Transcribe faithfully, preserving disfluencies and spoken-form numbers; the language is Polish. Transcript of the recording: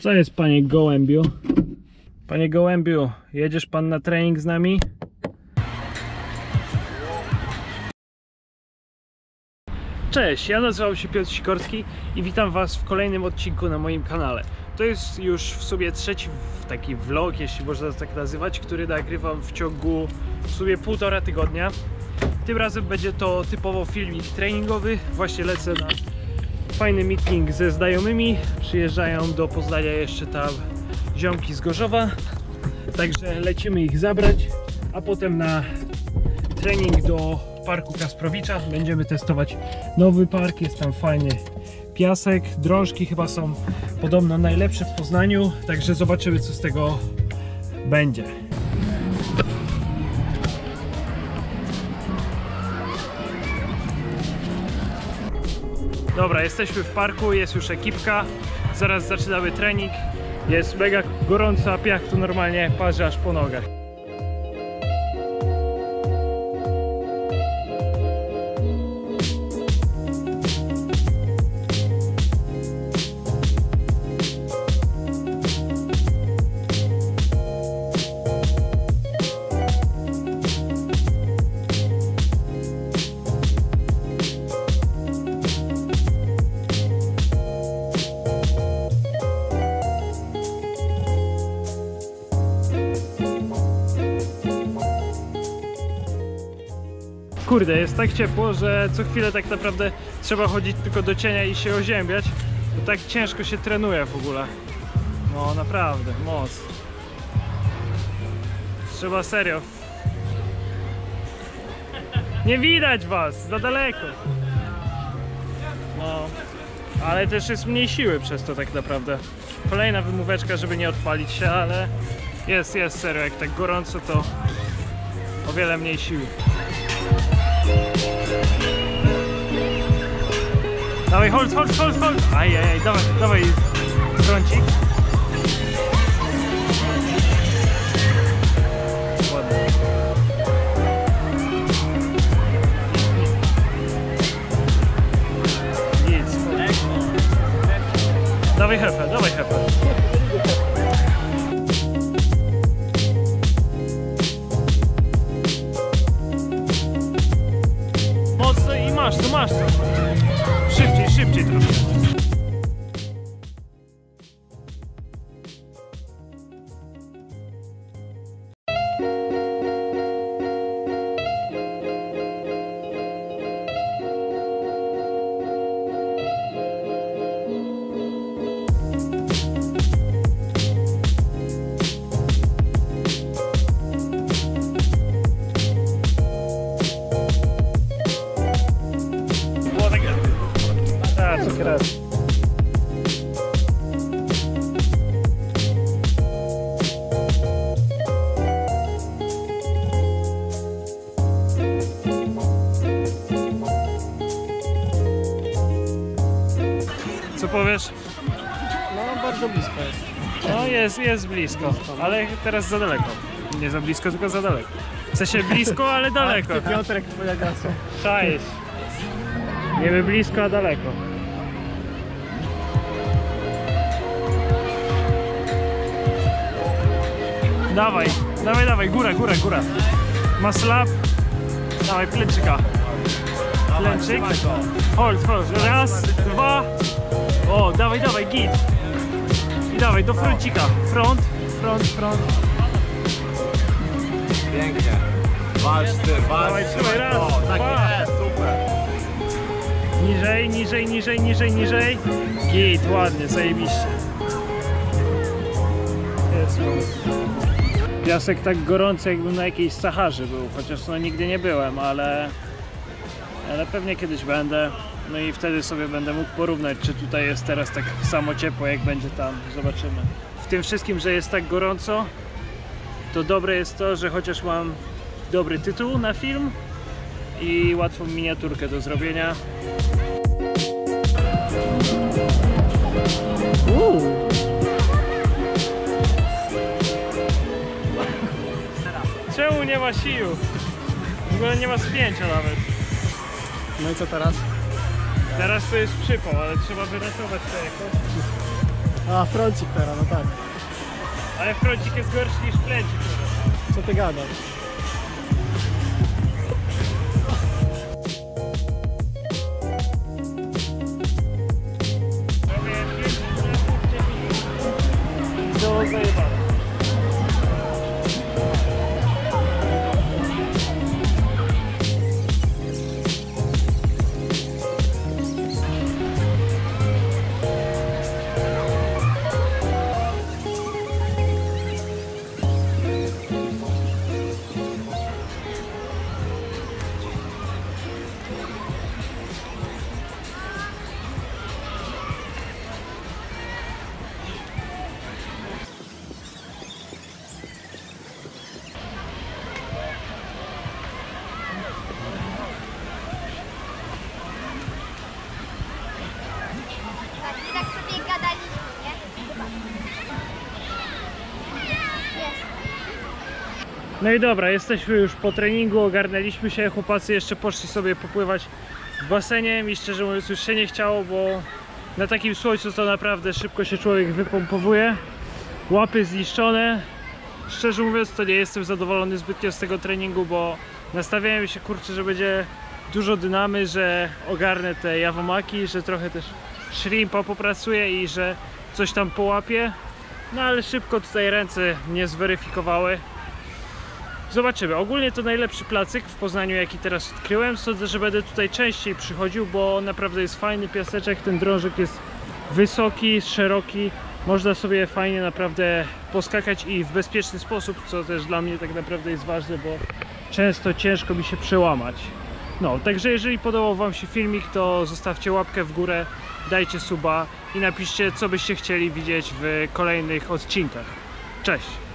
Co jest, panie gołębiu? Panie gołębiu, jedziesz pan na trening z nami? Cześć, ja nazywam się Piotr Sikorski i witam was w kolejnym odcinku na moim kanale. To jest już w sumie trzeci taki vlog, jeśli można tak nazywać, który nagrywam w ciągu w sumie półtora tygodnia. Tym razem będzie to typowo filmik treningowy. Właśnie lecę na fajny meeting ze znajomymi. Przyjeżdżają do Poznania jeszcze tam ziomki z Gorzowa. Także lecimy ich zabrać, a potem na trening do Parku Kasprowicza. Będziemy testować nowy park, jest tam fajny piasek, drążki chyba są podobno najlepsze w Poznaniu, także zobaczymy, co z tego będzie. Dobra, jesteśmy w parku, jest już ekipka, zaraz zaczynamy trening. Jest mega gorąco, a piach tu normalnie parzy aż po nogach. Kurde, jest tak ciepło, że co chwilę tak naprawdę trzeba chodzić tylko do cienia i się oziębiać, bo tak ciężko się trenuje w ogóle. No naprawdę, moc. Trzeba serio. Nie widać was, za daleko. No, ale też jest mniej siły przez to tak naprawdę. Kolejna wymóweczka, żeby nie odpalić się, ale jest, jest serio, jak tak gorąco, to o wiele mniej siły. Dawaj, hold, hold, hold, hold! Ajajaj, dawaj, dawaj, trącik. Ładnie. Nic. Dawaj hefę, dawaj hefę. Mocno i masz to, masz to. Szybciej, szybciej troszkę. Raz. Co powiesz? No bardzo blisko jest. No jest, jest blisko, ale teraz za daleko. Nie za blisko, tylko za daleko. W sensie blisko, ale daleko. A, Piotrek, twoja gasa. Czaisz. Niby blisko, a daleko. Dawaj, dawaj, dawaj, góra, góra, góra. Maslap. Dawaj, plęczyka. Plęczyk. Hold, hold. Raz, dwa. O, dawaj, dawaj, git. I dawaj, do froncika. Front, front, front. Pięknie. Walcz ty, walcz. Dawaj, trzymaj, raz, o, tak dwa. jest, super. Niżej, niżej, niżej, niżej, niżej. Git, ładnie, zajebiście. Jest. Piasek tak gorący, jakbym na jakiejś Saharze był, chociaż no nigdy nie byłem, ale ale pewnie kiedyś będę, no i wtedy sobie będę mógł porównać, czy tutaj jest teraz tak samo ciepło, jak będzie tam, zobaczymy. W tym wszystkim, że jest tak gorąco, to dobre jest to, że chociaż mam dobry tytuł na film i łatwą miniaturkę do zrobienia. Uuu. Czemu nie ma sił? W ogóle nie ma spięcia nawet. No i co teraz? Teraz to jest przypał, ale trzeba wyratować te kostki. A, froncik teraz, no tak. Ale froncik jest gorszy niż plecik. Co ty gadasz? To zajebane. Tak, i tak sobie gadaliśmy, nie? Chyba. Jest. No i dobra, jesteśmy już po treningu, ogarnęliśmy się, chłopacy jeszcze poszli sobie popływać w basenie. Mi szczerze mówiąc już się nie chciało, bo na takim słońcu to naprawdę szybko się człowiek wypompowuje. Łapy zniszczone. Szczerze mówiąc to nie jestem zadowolony zbytnio z tego treningu, bo nastawiałem się, kurczę, że będzie dużo dynamy, że ogarnę te jawomaki, że trochę też shrimpa popracuję i że coś tam połapię. No ale szybko tutaj ręce mnie zweryfikowały. Zobaczymy. Ogólnie to najlepszy placyk w Poznaniu, jaki teraz odkryłem. Sądzę, że będę tutaj częściej przychodził, bo naprawdę jest fajny piaseczek. Ten drążek jest wysoki, szeroki. Można sobie fajnie naprawdę poskakać i w bezpieczny sposób, co też dla mnie tak naprawdę jest ważne, bo często ciężko mi się przełamać. No, także jeżeli podobał wam się filmik, to zostawcie łapkę w górę, dajcie suba i napiszcie, co byście chcieli widzieć w kolejnych odcinkach. Cześć!